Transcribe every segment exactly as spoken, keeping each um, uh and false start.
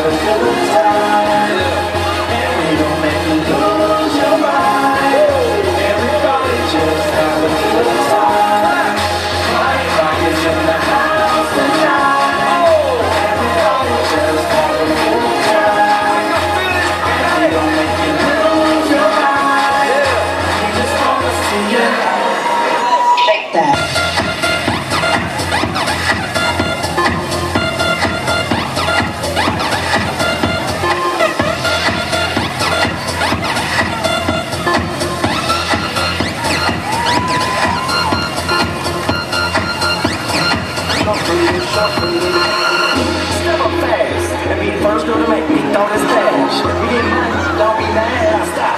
have a good time. And we don't make you lose your mind. Everybody just have a good time. Flying rockets in the house tonight. Everybody just have a good time. And we don't make you lose your mind. We just wanna see you shake that. Step up fast and be the first girl to make me throw this dash. You get money, don't be mad, stop.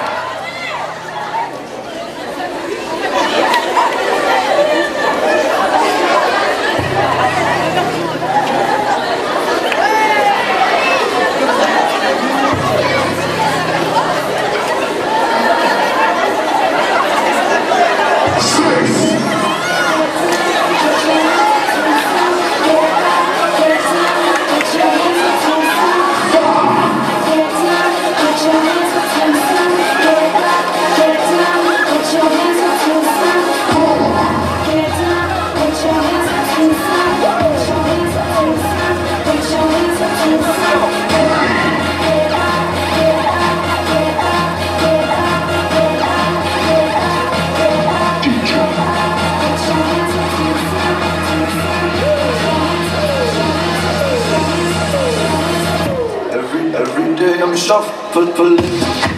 Every day I'm shuffling.